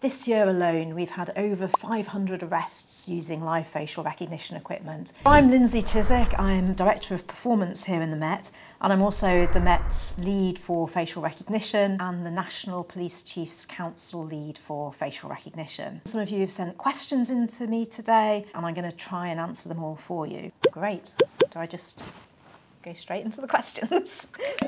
This year alone, we've had over 500 arrests using live facial recognition equipment. I'm Lindsey Chiswick, I'm Director of Performance here in the Met, and I'm also the Met's lead for facial recognition and the National Police Chiefs Council lead for facial recognition. Some of you have sent questions in to me today, and I'm going to try and answer them all for you. Great. Do I just go straight into the questions?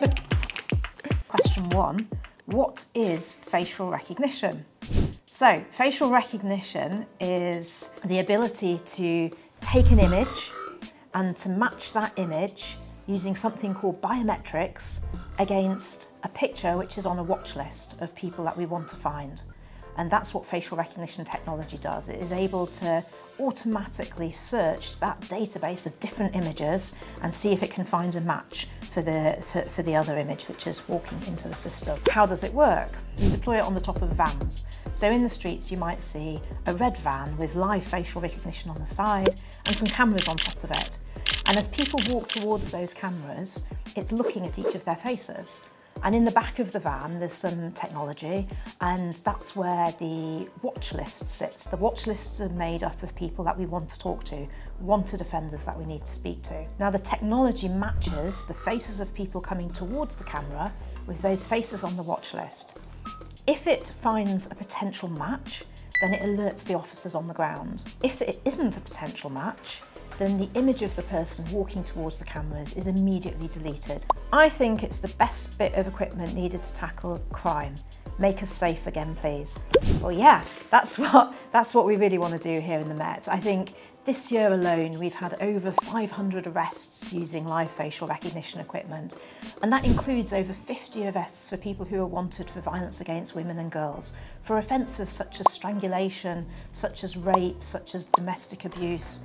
Question 1. What is facial recognition? So, facial recognition is the ability to take an image and to match that image using something called biometrics against a picture which is on a watch list of people that we want to find. And that's what facial recognition technology does. It is able to automatically search that database of different images and see if it can find a match for the other image which is walking into the system. How does it work? We deploy it on the top of vans. So in the streets you might see a red van with live facial recognition on the side and some cameras on top of it. And as people walk towards those cameras, it's looking at each of their faces. And in the back of the van, there's some technology, and that's where the watch list sits. The watch lists are made up of people that we want to talk to, wanted offenders that we need to speak to. Now, the technology matches the faces of people coming towards the camera with those faces on the watch list. If it finds a potential match, then it alerts the officers on the ground. If it isn't a potential match, then the image of the person walking towards the cameras is immediately deleted. I think it's the best bit of equipment needed to tackle crime. Make us safe again, please. Well, yeah, that's what we really want to do here in the Met. I think this year alone, we've had over 500 arrests using live facial recognition equipment. And that includes over 50 arrests for people who are wanted for violence against women and girls, for offences such as strangulation, such as rape, such as domestic abuse.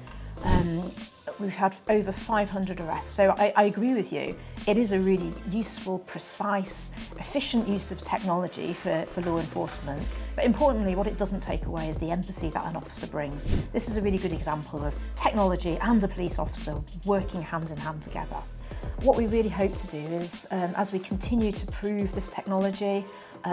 We've had over 500 arrests, so I agree with you. It is a really useful, precise, efficient use of technology for law enforcement, but importantly what it doesn't take away is the empathy that an officer brings. This is a really good example of technology and a police officer working hand in hand together. What we really hope to do is, as we continue to prove this technology,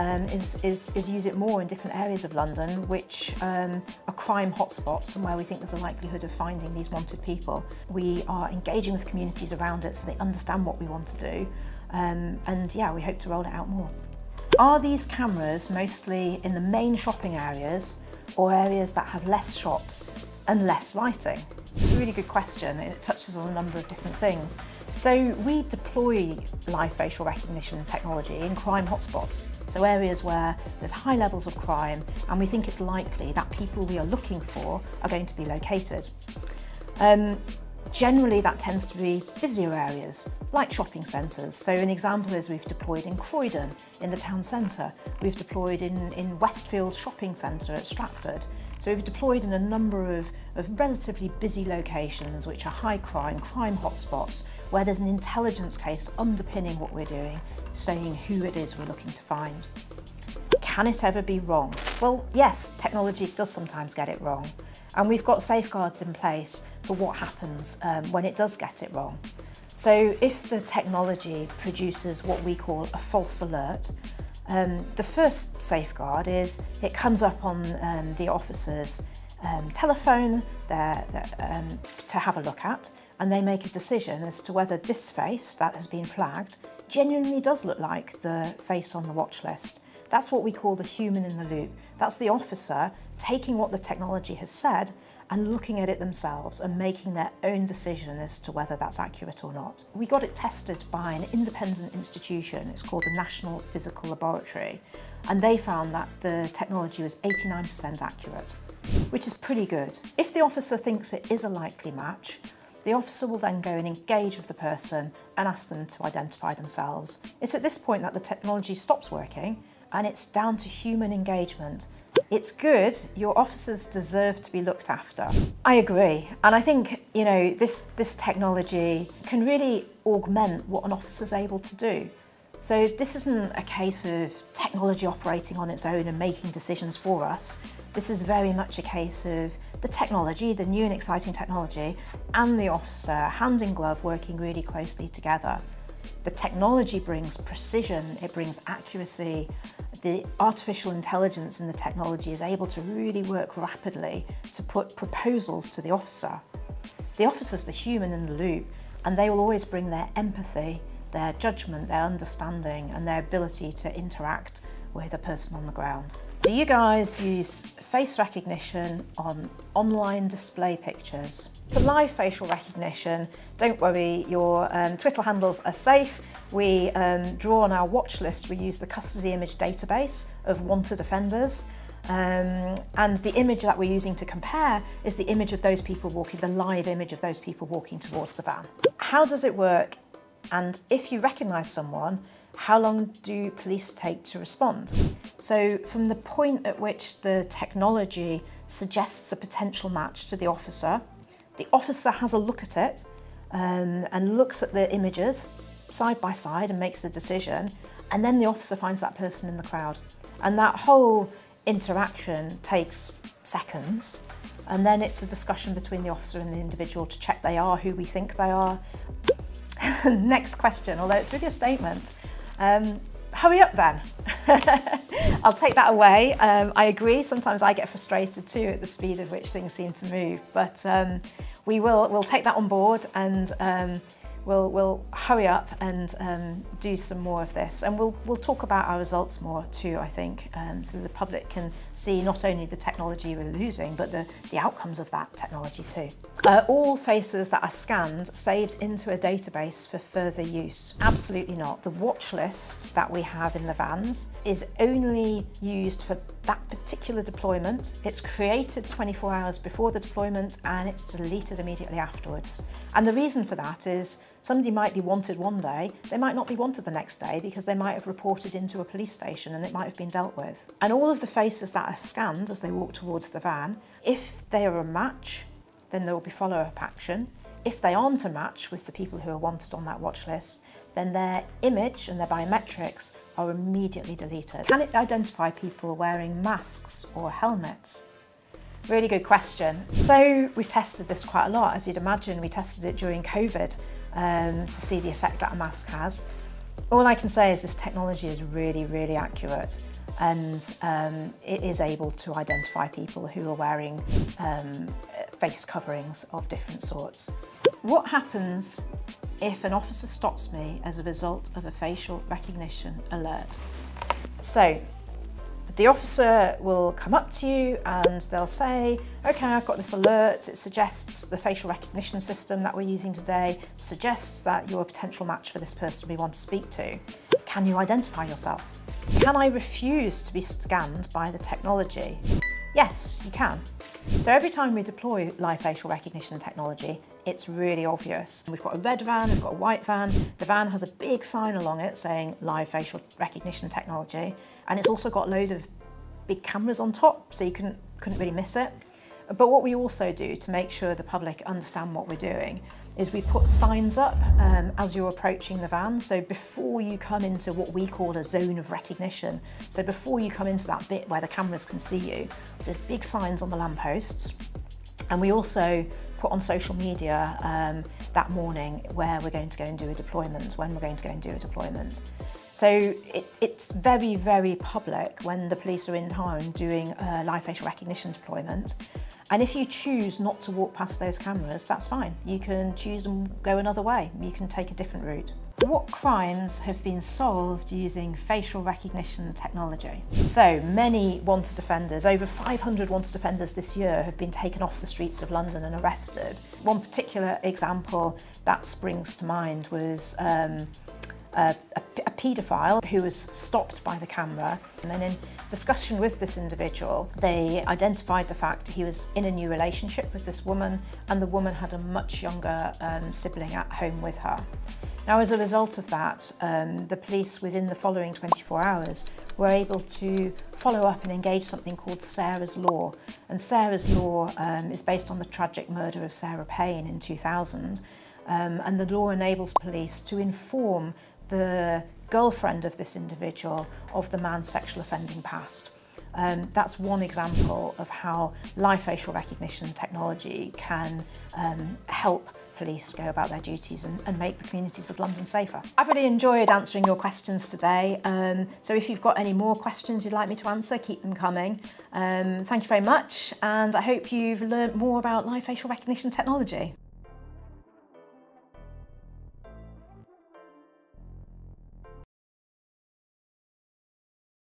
is use it more in different areas of London which are crime hotspots and where we think there's a likelihood of finding these wanted people. We are engaging with communities around it so they understand what we want to do, and yeah, we hope to roll it out more. Are these cameras mostly in the main shopping areas or areas that have less shops and less lighting? It's a really good question. It touches on a number of different things. So we deploy live facial recognition technology in crime hotspots, so areas where there's high levels of crime and we think it's likely that people we are looking for are going to be located. Generally that tends to be busier areas, like shopping centres. So an example is we've deployed in Croydon, in the town centre. We've deployed in Westfield Shopping Centre at Stratford. So we've deployed in a number of relatively busy locations which are high crime hotspots, where there's an intelligence case underpinning what we're doing, saying who it is we're looking to find. Can it ever be wrong? Well, yes, technology does sometimes get it wrong. And we've got safeguards in place for what happens when it does get it wrong. So if the technology produces what we call a false alert, the first safeguard is it comes up on the officer's telephone to have a look at, and they make a decision as to whether this face that has been flagged genuinely does look like the face on the watch list. That's what we call the human in the loop. That's the officer taking what the technology has said and looking at it themselves and making their own decision as to whether that's accurate or not. We got it tested by an independent institution. It's called the National Physical Laboratory, and they found that the technology was 89% accurate, which is pretty good. If the officer thinks it is a likely match, the officer will then go and engage with the person and ask them to identify themselves. It's at this point that the technology stops working and it's down to human engagement. It's good. Your officers deserve to be looked after. I agree. And I think, you know, this technology can really augment what an officer's able to do. So this isn't a case of technology operating on its own and making decisions for us. This is very much a case of the technology, the new and exciting technology, and the officer hand in glove working really closely together. The technology brings precision, it brings accuracy. The artificial intelligence in the technology is able to really work rapidly to put proposals to the officer. The officer's the human in the loop, and they will always bring their empathy, their judgment, their understanding, and their ability to interact with a person on the ground. Do you guys use face recognition on online display pictures? For live facial recognition, don't worry, your Twitter handles are safe. We draw on our watch list, we use the custody image database of wanted offenders. And the image that we're using to compare is the image of those people walking, the live image of those people walking towards the van. How does it work? And if you recognise someone, how long do police take to respond? So from the point at which the technology suggests a potential match to the officer has a look at it and looks at the images side by side and makes a decision, and then the officer finds that person in the crowd. And that whole interaction takes seconds, and then it's a discussion between the officer and the individual to check they are who we think they are. Next question, although it's really a statement. Hurry up then. I'll take that away. I agree, sometimes I get frustrated too at the speed at which things seem to move, but we'll take that on board, and we'll hurry up and do some more of this, and we'll talk about our results more too, I think, so the public can see not only the technology we're using, but the outcomes of that technology too. All faces that are scanned saved into a database for further use? Absolutely not. The watch list that we have in the vans is only used for that particular deployment. It's created 24 hours before the deployment, and it's deleted immediately afterwards. And the reason for that is somebody might be wanted one day, they might not be wanted the next day because they might have reported into a police station and it might have been dealt with. And all of the faces that are scanned as they walk towards the van, if they are a match, then there will be follow-up action. If they aren't a match with the people who are wanted on that watch list, then their image and their biometrics are immediately deleted. Can it identify people wearing masks or helmets? Really good question. So we've tested this quite a lot, as you'd imagine. We tested it during COVID to see the effect that a mask has. All I can say is this technology is really, really accurate, and it is able to identify people who are wearing face coverings of different sorts. What happens if an officer stops me as a result of a facial recognition alert? So the officer will come up to you and they'll say, okay, I've got this alert. It suggests the facial recognition system that we're using today suggests that you're a potential match for this person we want to speak to. Can you identify yourself? Can I refuse to be scanned by the technology? Yes, you can. So every time we deploy live facial recognition technology, it's really obvious. We've got a red van, we've got a white van. The van has a big sign along it saying live facial recognition technology, and it's also got a load of big cameras on top, so you couldn't really miss it. But what we also do to make sure the public understand what we're doing is we put signs up as you're approaching the van. So before you come into what we call a zone of recognition, so before you come into that bit where the cameras can see you, there's big signs on the lampposts. And we also put on social media that morning where we're going to go and do a deployment, when we're going to go and do a deployment. So it's very, very public when the police are in town doing a live facial recognition deployment. And if you choose not to walk past those cameras, that's fine. You can choose and go another way. You can take a different route. What crimes have been solved using facial recognition technology? So many wanted offenders, over 500 wanted offenders this year have been taken off the streets of London and arrested. One particular example that springs to mind was a paedophile who was stopped by the camera, and then in discussion with this individual they identified the fact he was in a new relationship with this woman, and the woman had a much younger sibling at home with her. Now, as a result of that, the police within the following 24 hours were able to follow up and engage something called Sarah's Law. And Sarah's Law is based on the tragic murder of Sarah Payne in 2000, and the law enables police to inform the girlfriend of this individual of the man's sexual offending past. That's one example of how live facial recognition technology can help police go about their duties and make the communities of London safer. I've really enjoyed answering your questions today, so if you've got any more questions you'd like me to answer, keep them coming. Thank you very much, and I hope you've learnt more about live facial recognition technology.